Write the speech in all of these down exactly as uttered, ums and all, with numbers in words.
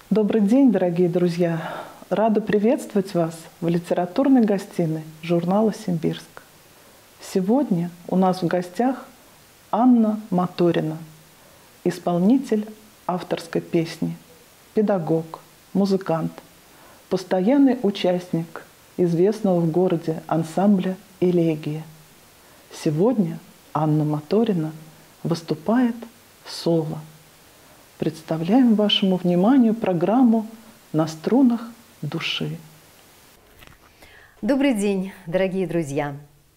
Добрый день, дорогие друзья! Рада приветствовать вас в литературной гостиной журнала «Симбирск». Сегодня у нас в гостях Анна Моторина, исполнитель авторской песни, педагог, музыкант, постоянный участник известного в городе ансамбля «Элегия». Сегодня Анна Моторина выступает соло. Представляем вашему вниманию программу «На струнах души». Добрый день, дорогие друзья!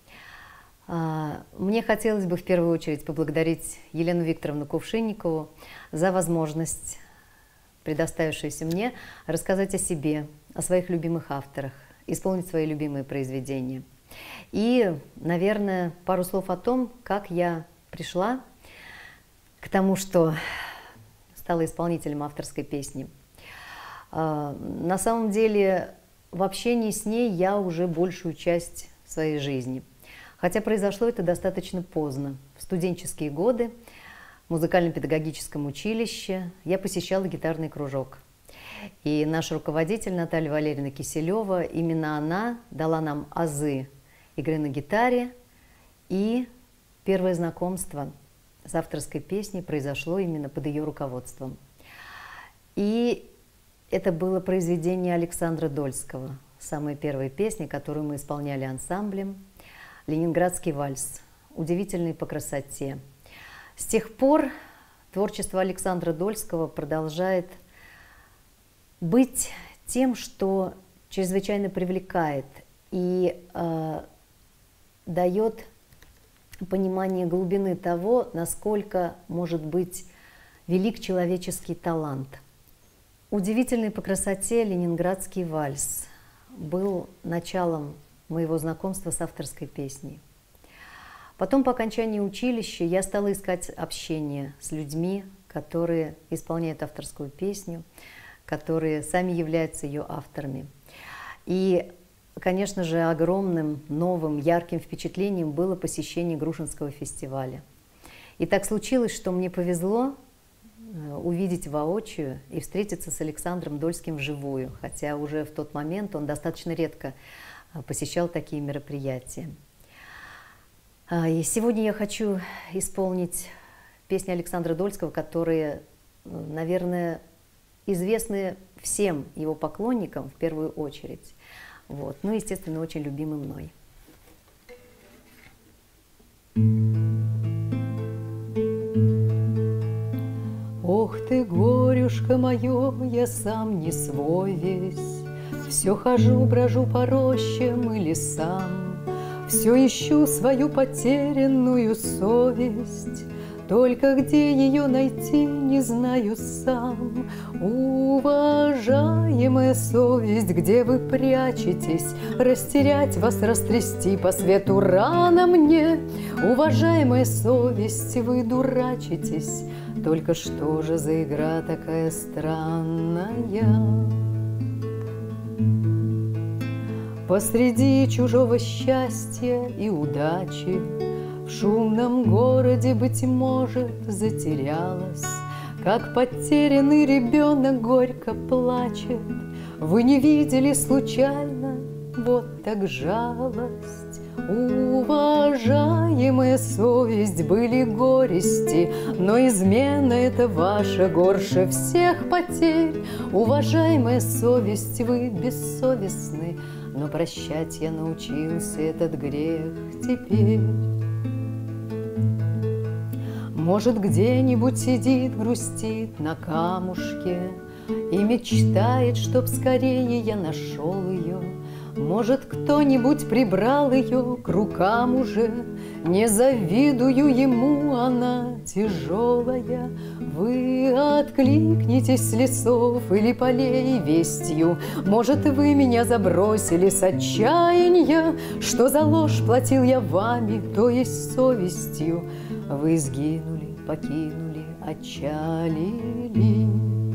Мне хотелось бы в первую очередь поблагодарить Елену Викторовну Кувшинникову за возможность, предоставившуюся мне, рассказать о себе, о своих любимых авторах, исполнить свои любимые произведения. И, наверное, пару слов о том, как я пришла к тому, что стала исполнителем авторской песни. На самом деле, в общении с ней я уже большую часть своей жизни. Хотя произошло это достаточно поздно. В студенческие годы в музыкально-педагогическом училище я посещала гитарный кружок. И наш руководитель Наталья Валерьевна Киселева, именно она дала нам азы игры на гитаре, и первое знакомство с авторской песней произошло именно под ее руководством. И это было произведение Александра Дольского, самая первая песня, которую мы исполняли ансамблем, «Ленинградский вальс», удивительный по красоте. С тех пор творчество Александра Дольского продолжает быть тем, что чрезвычайно привлекает и э, дает понимание глубины того, насколько может быть велик человеческий талант. Удивительный по красоте «Ленинградский вальс» был началом моего знакомства с авторской песней. Потом, по окончании училища, я стала искать общение с людьми, которые исполняют авторскую песню, которые сами являются ее авторами. И конечно же, огромным, новым, ярким впечатлением было посещение Грушинского фестиваля. И так случилось, что мне повезло увидеть воочию и встретиться с Александром Дольским вживую, хотя уже в тот момент он достаточно редко посещал такие мероприятия. И сегодня я хочу исполнить песни Александра Дольского, которые, наверное, известны всем его поклонникам в первую очередь. Вот. Ну, естественно, очень любимый мной. Ох ты, горюшка мое, я сам не свой весь, все хожу, брожу по рощам и лесам, все ищу свою потерянную совесть, только где ее найти, не знаю сам. Уважаемая совесть, где вы прячетесь? Растерять вас, растрясти по свету рано мне. Уважаемая совесть, вы дурачитесь, только что же за игра такая странная? Посреди чужого счастья и удачи в шумном городе, быть может, затерялась, как потерянный ребенок горько плачет. Вы не видели случайно, вот так жалость. Уважаемая совесть, были горести, но измена это ваша горше всех потерь. Уважаемая совесть, вы бессовестны, но прощать я научился этот грех теперь. Может, где-нибудь сидит, грустит на камушке и мечтает, чтоб скорее я нашел ее. Может, кто-нибудь прибрал ее к рукам уже. Не завидую ему, она тяжелая. Вы откликнитесь с лесов или полей вестью. Может, вы меня забросили с отчаяния, что за ложь платил я вами, то есть совестью. Вы сгинули, покинули, отчалили.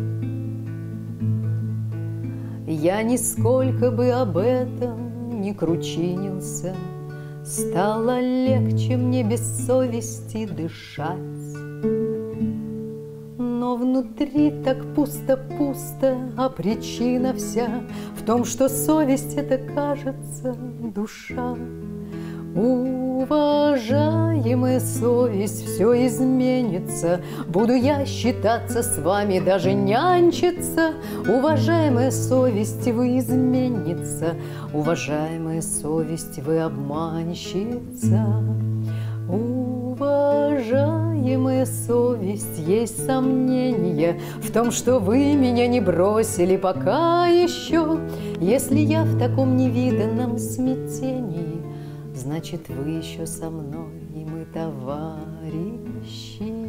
Я нисколько бы об этом не кручинился, стало легче мне без совести дышать. Но внутри внутри так пусто-пусто, а причина вся в том, что совесть — это, кажется, душа. Уважаемая совесть, все изменится, буду я считаться с вами, даже нянчиться. Уважаемая совесть, вы изменница, уважаемая совесть, вы обманщица. Уважаемая совесть, есть сомнения в том, что вы меня не бросили пока еще. Если я в таком невиданном смятении, значит, вы еще со мной, и мы товарищи.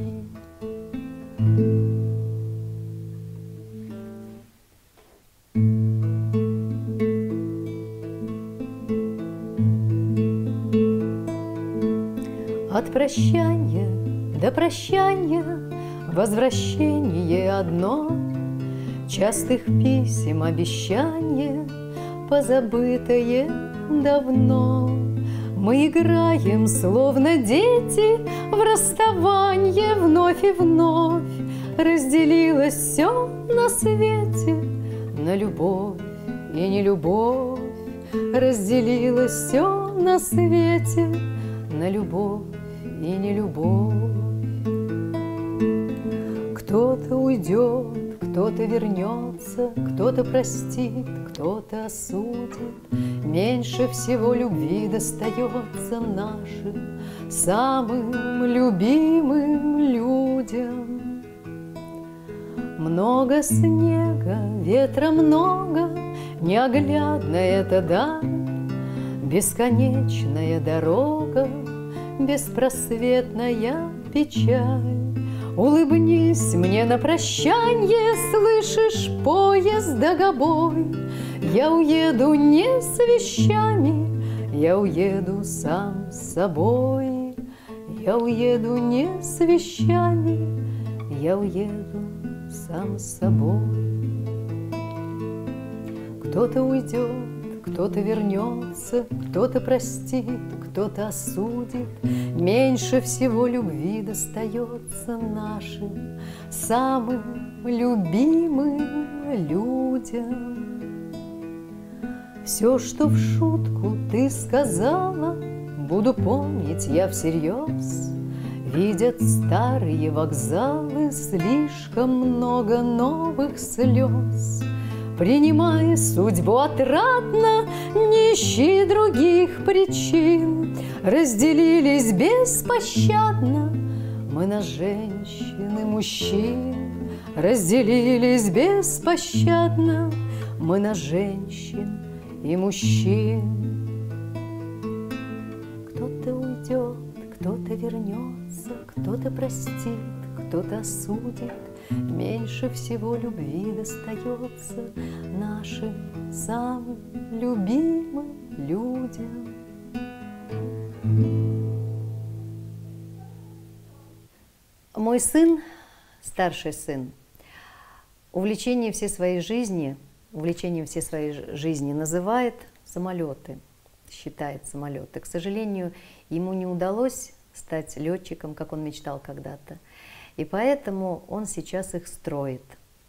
От прощания до прощания возвращение одно, частых писем обещание, позабытое давно. Мы играем, словно дети, в расставанье вновь и вновь. Разделилось все на свете на любовь и нелюбовь. Разделилось все на свете на любовь и нелюбовь. Кто-то уйдет, кто-то вернется, кто-то простит, кто-то осудит. Меньше всего любви достается нашим самым любимым людям. Много снега, ветра много, неоглядная эта даль, бесконечная дорога, беспросветная печаль. Улыбнись мне на прощанье, слышишь, поезд догобой. Я уеду не с вещами, я уеду сам с собой. Я уеду не с вещами, я уеду сам с собой. Кто-то уйдет, кто-то вернется, кто-то простит, кто-то осудит. Меньше всего любви достается нашим самым любимым людям. Все, что в шутку ты сказала, буду помнить я всерьез. Видят старые вокзалы слишком много новых слез. Принимая судьбу отрадно, не ищи других причин. Разделились беспощадно мы на женщин и мужчин. Разделились беспощадно мы на женщин и мужчин. Кто-то уйдет, кто-то вернется, кто-то простит, кто-то осудит. Меньше всего любви достается нашим самым любимым людям. Мой сын, старший сын, увлечение всей своей жизни, увлечением всей своей жизни называет самолеты, считает самолеты. К сожалению, ему не удалось стать летчиком, как он мечтал когда-то. И поэтому он сейчас их строит.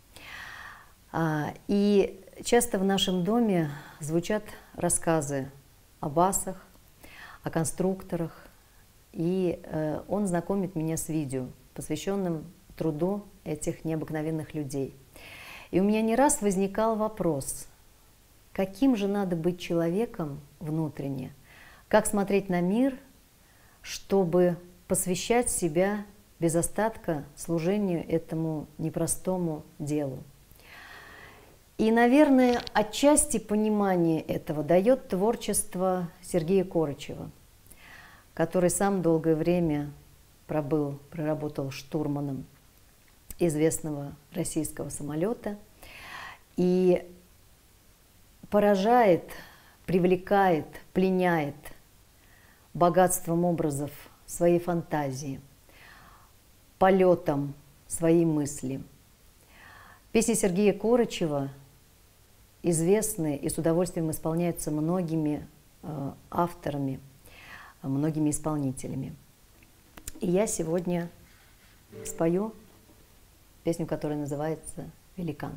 И часто в нашем доме звучат рассказы о басах, о конструкторах. И он знакомит меня с видео, посвященным труду этих необыкновенных людей. И у меня не раз возникал вопрос, каким же надо быть человеком внутренне, как смотреть на мир, чтобы посвящать себя без остатка служению этому непростому делу. И, наверное, отчасти понимание этого дает творчество Сергея Корычева, который сам долгое время пробыл, проработал штурманом известного российского самолета и поражает, привлекает, пленяет богатством образов своей фантазии, полетом своей мысли. Песни Сергея Корычева известны и с удовольствием исполняются многими э, авторами, многими исполнителями. И я сегодня спою песню, которая называется «Великан».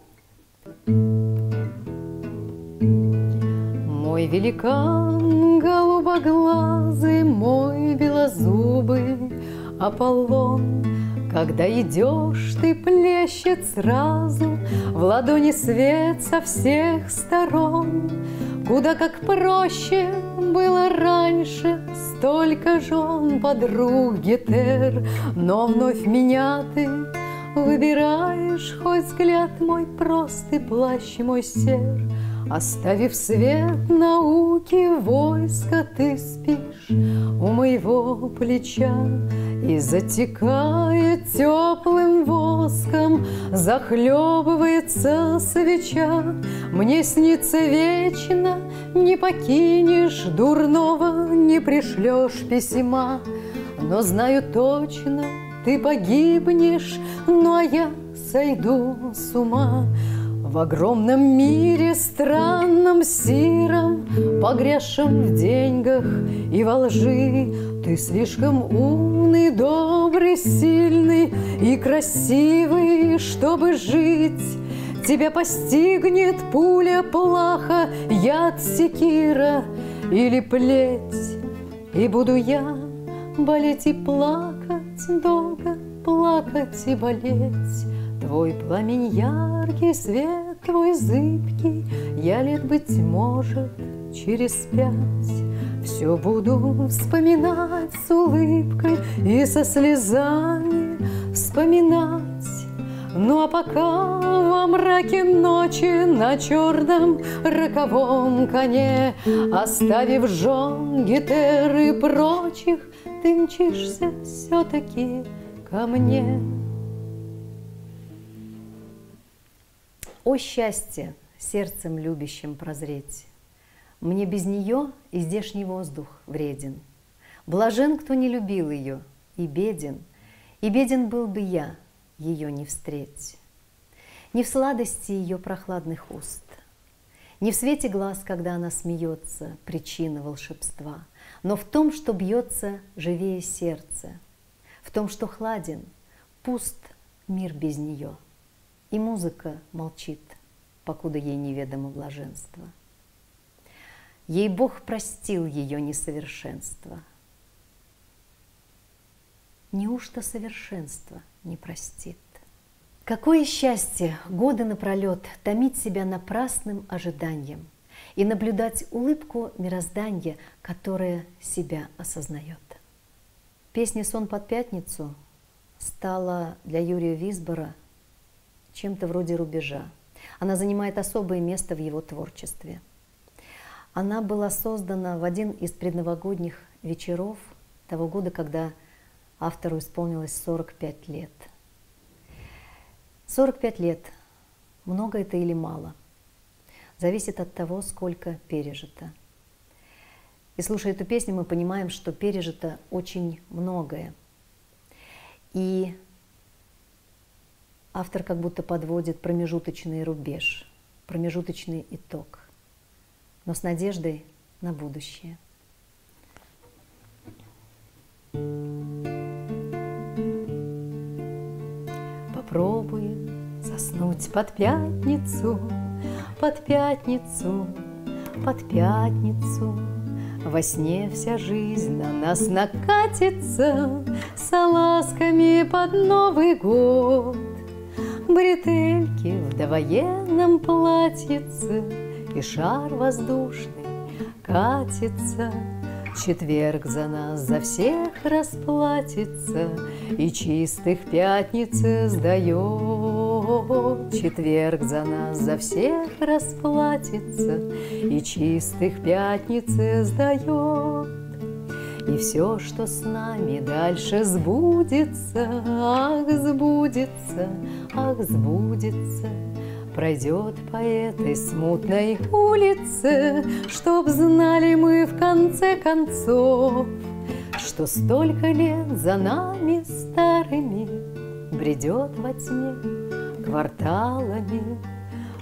Мой великан голубоглазый, мой белозубый Аполлон, когда идешь, ты плещет сразу в ладони свет со всех сторон. Куда как проще было раньше, столько жен, подруг, гетер, но вновь меня ты выбираешь, хоть взгляд мой прост и плащ мой сер. Оставив свет науки, войска, ты спишь у моего плеча, и, затекая теплым воском, захлебывается свеча. Мне снится вечно, не покинешь дурного, не пришлешь письма. Но знаю точно, ты погибнешь, ну а я сойду с ума. В огромном мире странном, сиром, погрязшем в деньгах и во лжи, ты слишком умный, добрый, сильный и красивый, чтобы жить. Тебя постигнет пуля плаха, яд секира или плеть, и буду я болеть и плакать, долго плакать и болеть. Твой пламень яркий, свет твой зыбкий, я лет, быть может, через пять все буду вспоминать с улыбкой и со слезами вспоминать. Ну а пока во мраке ночи на черном роковом коне, оставив жен, гетер и прочих, ты мчишься все-таки ко мне. О счастье, сердцем любящим прозреть! Мне без нее и здешний воздух вреден. Блажен, кто не любил ее, и беден, и беден был бы я, ее не встреть. Не в сладости ее прохладных уст, не в свете глаз, когда она смеется, причина волшебства, но в том, что бьется живее сердце, в том, что хладен, пуст мир без нее. И музыка молчит, покуда ей неведомо блаженство. Ей Бог простил ее несовершенство. Неужто совершенство не простит? Какое счастье годы напролет томить себя напрасным ожиданием и наблюдать улыбку мирозданья, которое себя осознает. Песня «Сон под пятницу» стала для Юрия Висбора чем-то вроде рубежа. Она занимает особое место в его творчестве. Она была создана в один из предновогодних вечеров того года, когда автору исполнилось сорок пять лет. сорок пять лет. Много это или мало? Зависит от того, сколько пережито. И слушая эту песню, мы понимаем, что пережито очень многое. И автор как будто подводит промежуточный рубеж, промежуточный итог, но с надеждой на будущее. Попробуем заснуть под пятницу, под пятницу, под пятницу. Во сне вся жизнь на нас накатится с ласками под Новый год. Бретельки в довоенном платьице и шар воздушный катится. Четверг за нас за всех расплатится и чистых пятницы сдает. Четверг за нас за всех расплатится и чистых пятницы сдает. И все, что с нами дальше сбудется, ах, сбудется, ах, сбудется, пройдет по этой смутной улице, чтоб знали мы в конце концов, что столько лет за нами старыми бредет во тьме кварталами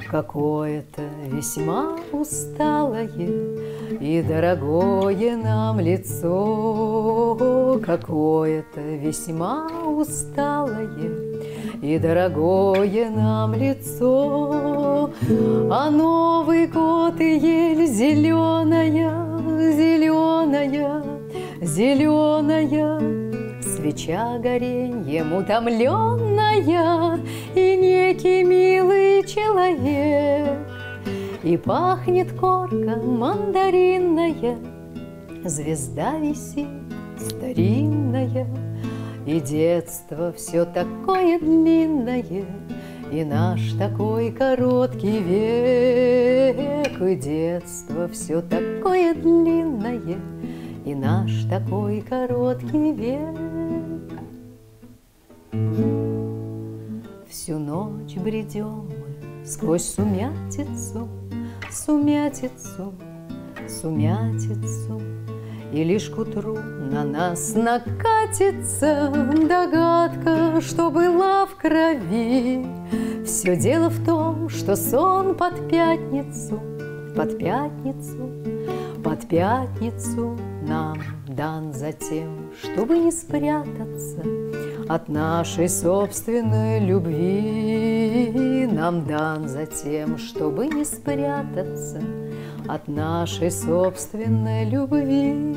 какое-то весьма усталое и дорогое нам лицо, какое-то весьма усталое и дорогое нам лицо. А Новый год и ель зеленая, зеленая, зеленая, свеча гореньем утомленная, и некий милый человек, и пахнет корка мандаринная, звезда висит старинная, и детство все такое длинное, и наш такой короткий век, и детство все такое длинное, и наш такой короткий век. Всю ночь бредем мы сквозь сумятицу, сумятицу, сумятицу, и лишь к утру на нас накатится догадка, что была в крови. Все дело в том, что сон под пятницу, под пятницу, под пятницу нам дан за тем, чтобы не спрятаться от нашей собственной любви. Нам дан за тем, чтобы не спрятаться от нашей собственной любви.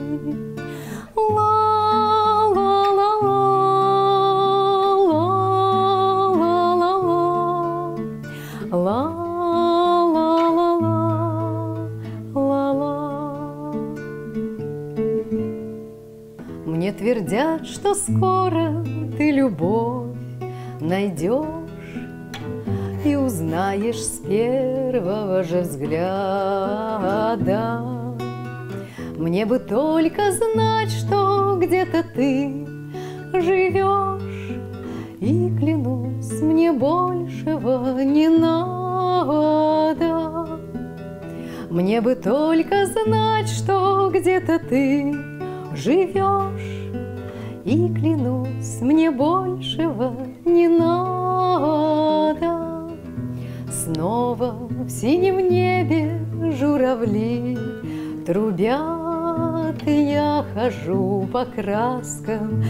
Мне твердят, что скоро ты любовь найдешь и узнаешь с первого же взгляда. Мне бы только знать, что где-то ты живешь, и клянусь, мне большего не надо. Мне бы только знать, что где-то ты живешь, и клянусь, мне большего не надо. Снова в синем небе журавли трубят, и я хожу по краскам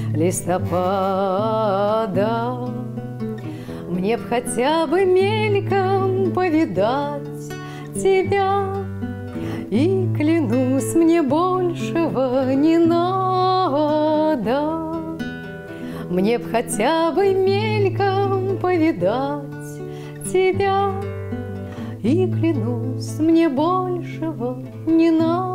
листопада. Мне б хотя бы мельком повидать тебя, и клянусь, мне большего не надо. Мне б хотя бы мельком повидать тебя, и клянусь, мне большего не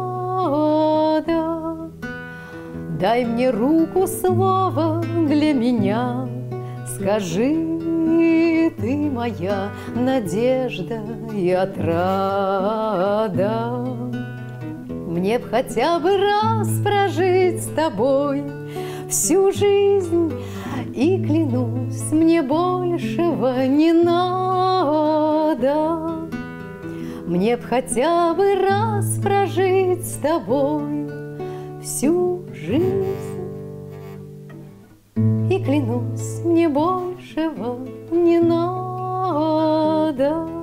надо. Дай мне руку, слово для меня, скажи, ты моя надежда и отрада. Мне б хотя бы раз прожить с тобой всю жизнь, и клянусь, мне большего не надо. Мне б хотя бы раз прожить с тобой всю жизнь, и клянусь, мне большего не надо.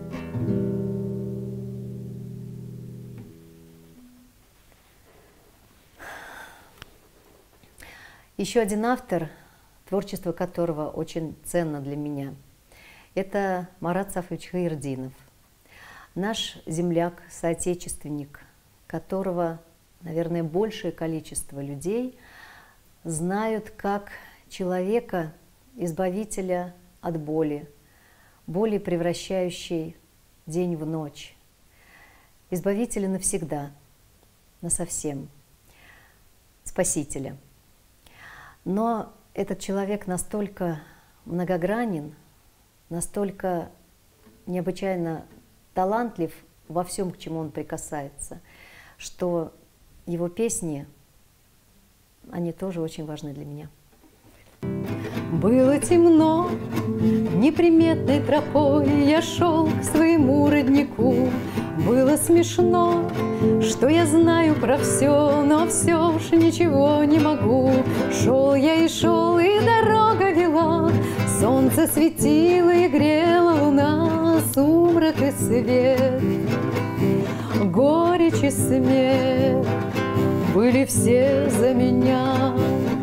Еще один автор, творчество которого очень ценно для меня, это Марат Сафович Хаирдинов, наш земляк, соотечественник, которого, наверное, большее количество людей знают как человека, избавителя от боли, боли, превращающей день в ночь, избавителя навсегда, насовсем, спасителя. Но этот человек настолько многогранен, настолько необычайно талантлив во всем, к чему он прикасается, что его песни, они тоже очень важны для меня. Было темно, неприметной тропой я шел к своему роднику. Было смешно, что я знаю про все, но все ж ничего не могу. Шел я и шел, и дорога вела, солнце светило и грела луна. сумрак и свет, горечь и смех были все за меня.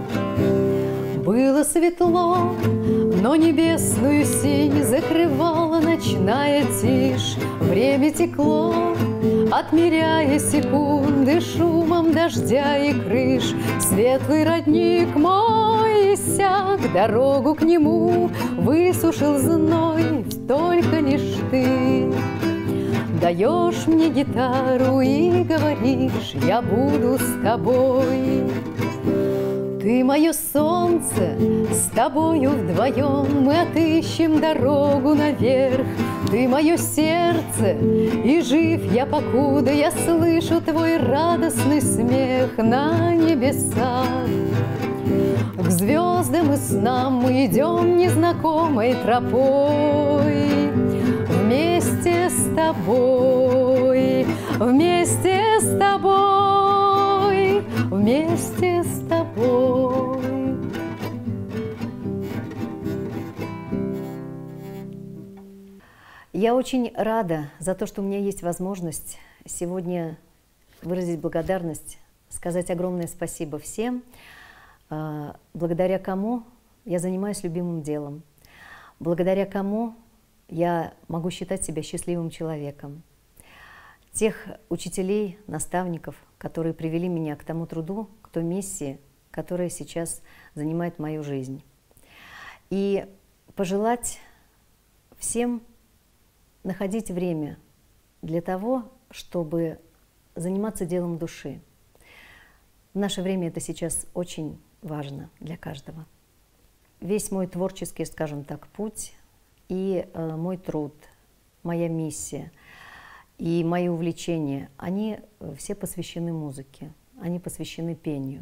Было светло, но небесную синь закрывала ночная тишь. Время текло, отмеряя секунды шумом дождя и крыш. Светлый родник мой иссяк, дорогу к нему высушил зной. Только лишь ты даешь мне гитару и говоришь: я буду с тобой. Ты мое солнце, с тобою вдвоем мы отыщем дорогу наверх. Ты мое сердце, и жив я, покуда я слышу твой радостный смех на небесах. К звездам и снам мы идем незнакомой тропой. Вместе с тобой, вместе с тобой, вместе с тобой. Я очень рада за то, что у меня есть возможность сегодня выразить благодарность, сказать огромное спасибо всем, благодаря кому я занимаюсь любимым делом, благодаря кому я могу считать себя счастливым человеком. Тех учителей, наставников, которые привели меня к тому труду, к той миссии, которая сейчас занимает мою жизнь. И пожелать всем находить время для того, чтобы заниматься делом души. В наше время это сейчас очень важно для каждого. Весь мой творческий, скажем так, путь и э, мой труд, моя миссия и мои увлечения, они все посвящены музыке, они посвящены пению.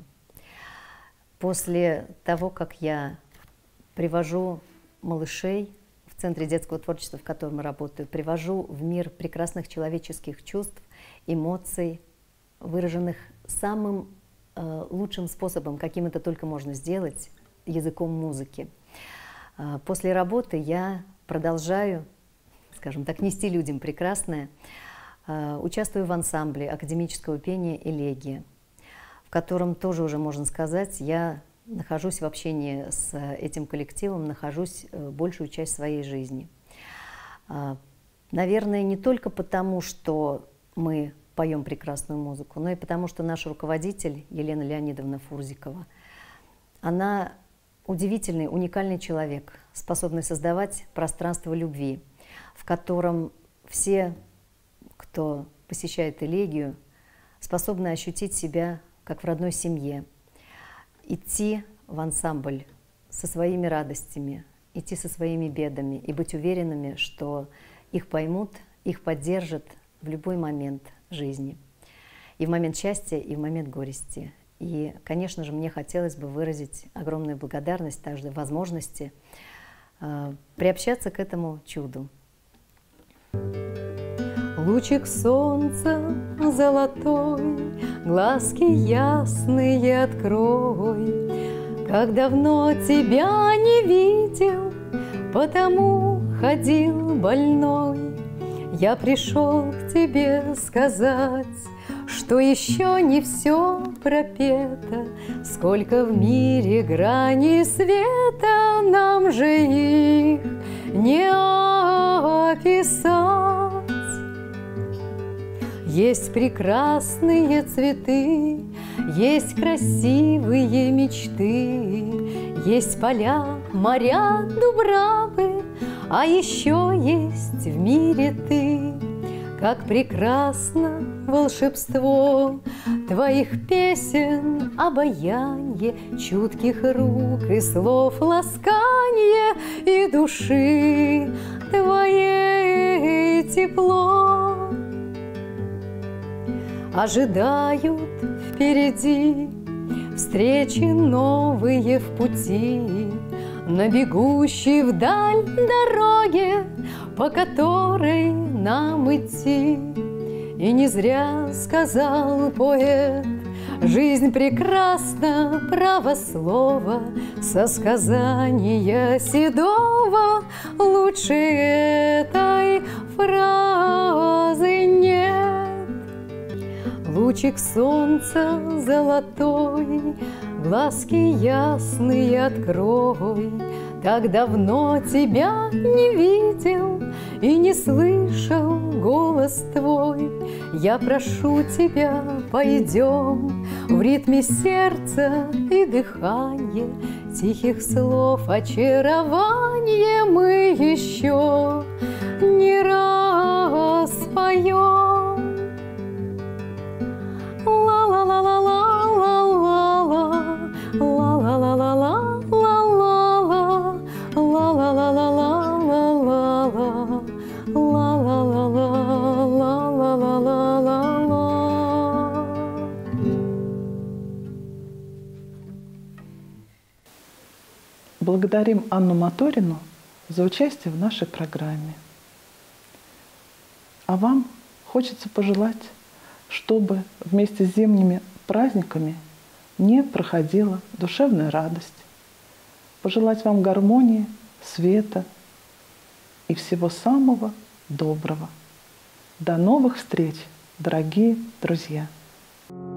После того, как я привожу малышей в Центре детского творчества, в котором я работаю, привожу в мир прекрасных человеческих чувств, эмоций, выраженных самым э, лучшим способом, каким это только можно сделать, языком музыки. Э, после работы я продолжаю, скажем так, нести людям прекрасное. Э, участвую в ансамбле академического пения «Элегия», в котором тоже уже, можно сказать, я нахожусь в общении с этим коллективом, нахожусь большую часть своей жизни. Наверное, не только потому, что мы поем прекрасную музыку, но и потому, что наш руководитель Елена Леонидовна Фурзикова, она удивительный, уникальный человек, способный создавать пространство любви, в котором все, кто посещает элегию, способны ощутить себя как в родной семье, идти в ансамбль со своими радостями, идти со своими бедами и быть уверенными, что их поймут, их поддержат в любой момент жизни. И в момент счастья, и в момент горести. И, конечно же, мне хотелось бы выразить огромную благодарность, также возможности э, приобщаться к этому чуду. Лучик солнца золотой, глазки ясные открой. Как давно тебя не видел, потому ходил больной. Я пришел к тебе сказать, что еще не все пропето, сколько в мире граней света, нам же их не описать. Есть прекрасные цветы, есть красивые мечты, есть поля, моря, дубравы, а еще есть в мире ты. Как прекрасно волшебство твоих песен, обаянье, чутких рук и слов ласканье, и души твоей тепло. Ожидают впереди встречи новые в пути, на бегущей вдаль дороге, по которой нам идти. И не зря сказал поэт, Жизнь прекрасна, право слово, со сказания седого лучше этой фразы нет. Лучик солнца золотой, глазки ясные открой. Так давно тебя не видел и не слышал голос твой. Я прошу тебя, пойдем в ритме сердца и дыхания, тихих слов очарование мы еще не раз споем. Благодарим Анну Моторину за участие в нашей программе. А вам хочется пожелать, чтобы вместе с зимними праздниками не проходила душевная радость. Пожелать вам гармонии, света и всего самого доброго. До новых встреч, дорогие друзья!